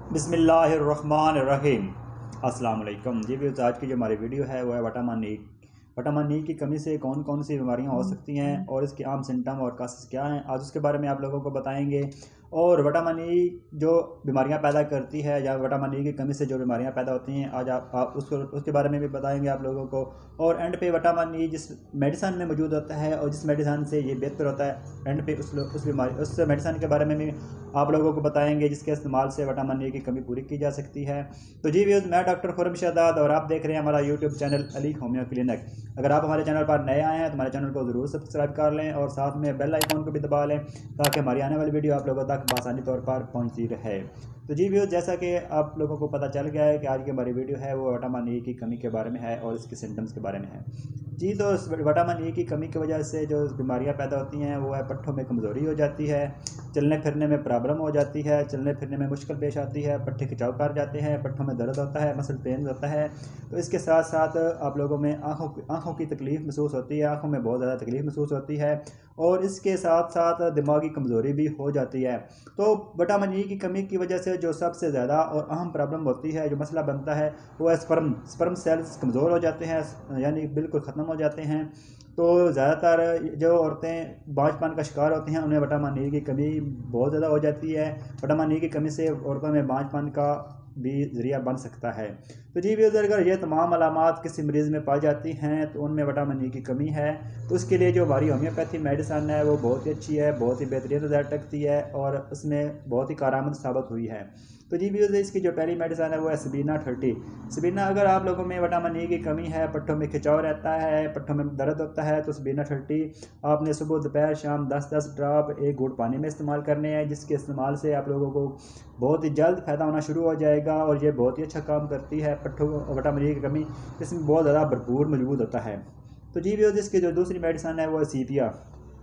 बिस्मिल्लाहिर्रहमानिर्रहीम। अस्सलाम वालेकुम जी व्यूअर्स, आज की जो हमारी वीडियो है वो है विटामिन ई। विटामिन ई की कमी से कौन कौन सी बीमारियां हो सकती हैं और इसके आम सिम्टम और कासेस क्या हैं, आज उसके बारे में आप लोगों को बताएंगे। और विटामिन ई जो बीमारियां पैदा करती है या विटामिन ई की कमी से जो बीमारियां पैदा होती हैं, आज आप उसके बारे में भी बताएंगे आप लोगों को। और एंड पे विटामिन ई जिस मेडिसिन में मौजूद होता है और जिस मेडिसिन से ये बेहतर होता है, एंड पे उस बीमारी उस मेडिसिन के बारे में भी आप लोगों को बताएंगे जिसके इस्तेमाल से विटामिन ई की कमी पूरी की जा सकती है। तो जी व्यूअर्स, मैं डॉक्टर खुरम शहजाद और आप देख रहे हैं हमारा YouTube channel Ali homeo clinic. अगर आप हमारे चैनल पर नए आए हैं तो हमारे चैनल को ज़रूर सब्सक्राइब कर लें और साथ में बेल आइकॉन को भी दबा लें ताकि हमारी आने वाली वीडियो आप लोगों तक आसानी तौर पर पहुंचती रहे। तो जी व्यूअर्स, जैसा कि आप लोगों को पता चल गया है कि आज की हमारी वीडियो है वो विटामिन ई की कमी के बारे में है और इसके सिम्टम्स के बारे में है। जी, तो विटामिन ई की कमी की वजह से जो बीमारियां पैदा होती हैं वो है पट्ठों में कमज़ोरी हो जाती है, चलने फिरने में प्रॉब्लम हो जाती है, चलने फिरने में मुश्किल पेश आती है, पट्टे खिंचाव कर जाते हैं, पट्ठों में दर्द होता है, मसल पेन होता है। तो इसके साथ साथ आप लोगों में आँखों की तकलीफ़ महसूस होती है, आँखों में बहुत ज़्यादा तकलीफ़ महसूस होती है और इसके साथ साथ दिमागी कमज़ोरी भी हो जाती है। तो विटामिन ई की कमी की वजह से जो सबसे ज़्यादा और अहम प्रॉब्लम होती है, जो मसला बनता है, वो है स्पर्म सेल्स कमज़ोर हो जाते हैं, यानी बिल्कुल ख़त्म हो जाते हैं। तो ज़्यादातर जो औरतें बांझपन का शिकार होती हैं उन्हें विटामिन ई की कमी बहुत ज़्यादा हो जाती है। विटामिन ई की कमी से औरतों में बांझपन का भी ज़रिया बन सकता है। तो जी व्यूअर्स, अगर ये तमाम अलामात किसी मरीज़ में पाई जाती हैं तो उनमें विटामिन ई की कमी है। तो उसके लिए जो हमारी होम्योपैथी मेडिसन है वो बहुत ही अच्छी है, बहुत ही बेहतरीन रिजल्ट रखती है और उसमें बहुत ही कारआमद साबित हुई है। तो जी व्यूअर्स, इसकी जो पहली मेडिसन है वो है सबीना 30। सबीना, अगर आप लोगों में विटामिन ई की कमी है, पट्ठों में खिंचाव रहता है, पट्ठों में दर्द होता है, तो सबीना 30 आपने सुबह दोपहर शाम 10-10 ड्रॉप एक घूंट पानी में इस्तेमाल करने हैं, जिसके इस्तेमाल से आप लोगों को बहुत ही जल्द फ़ायदा होना शुरू हो जाएगा और ये बहुत ही अच्छा काम करती है। पट्ठों विटामिन ई की कमी इसमें बहुत ज़्यादा भरपूर मौजूद होता है। तो जी व्यूअर्स, इसकी जो दूसरी मेडिसन है वो है सीपिया।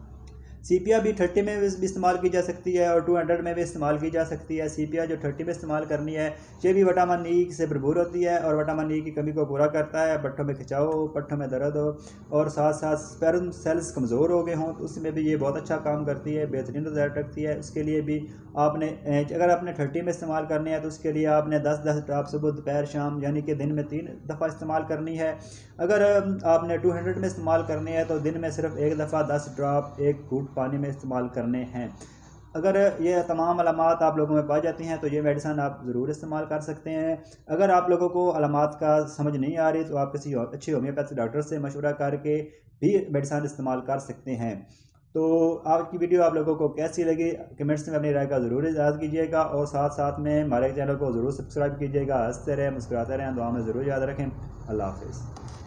सीपिया भी 30 में भी इस्तेमाल की जा सकती है और 200 में भी इस्तेमाल की जा सकती है। सीपिया जो 30 में इस्तेमाल करनी है, ये भी विटामिन ई से भरपूर होती है और विटामिन ई की कमी को पूरा करता है। पट्ठों में खिंचाव हो, पट्ठों में दर्द हो और साथ साथ स्पर्म सेल्स कमज़ोर हो गए हों तो उसमें भी ये बहुत अच्छा काम करती है, बेहतरीन रिजल्ट रखती है। उसके लिए भी आपने अगर आपने 30 में इस्तेमाल करनी है तो उसके लिए आपने 10-10 ड्रॉप सुबह दोपहर शाम यानी कि दिन में 3 दफ़ा इस्तेमाल करनी है। अगर आपने 200 में इस्तेमाल करनी है तो दिन में सिर्फ एक दफ़ा 10 ड्रॉप एक घूंट पानी में इस्तेमाल करने हैं। अगर ये तमाम अलामात आप लोगों में पाई जाती हैं तो ये मेडिसिन आप ज़रूर इस्तेमाल कर सकते हैं। अगर आप लोगों को अलामात का समझ नहीं आ रही तो आप किसी अच्छे होम्योपैथी डॉक्टर से मशवरा करके भी मेडिसिन इस्तेमाल कर सकते हैं। तो आज की वीडियो आप लोगों को कैसी लगी कमेंट्स में अपनी राय का ज़रूर इज़हार कीजिएगा और साथ साथ में हमारे चैनल को ज़रूर सब्सक्राइब कीजिएगा। हंसते रहें, मुस्कुराते रहें, दुआ में ज़रूर याद रखें। अल्लाह हाफ़िज़।